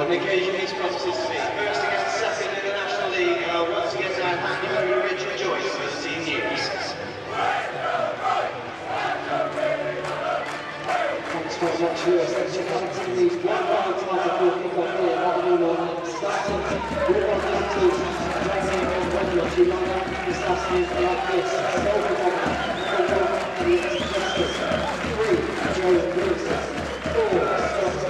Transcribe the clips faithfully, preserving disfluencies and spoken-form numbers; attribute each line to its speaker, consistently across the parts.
Speaker 1: On the occasion he's promised to be first against second in the National League. Uh, once again, I hand you over to Richard Joyce for the team news.
Speaker 2: Thanks very much, Lewis. Let's check out some of these one final times before kick-off here. That will all on starting with one of the two teams. Dagenham and Redbridge. You line up this last year like this. Silver one, number one, Eddie Justice. Three, Joe Lewis. Four, Scott.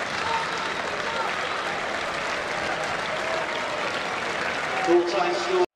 Speaker 1: Full-time score.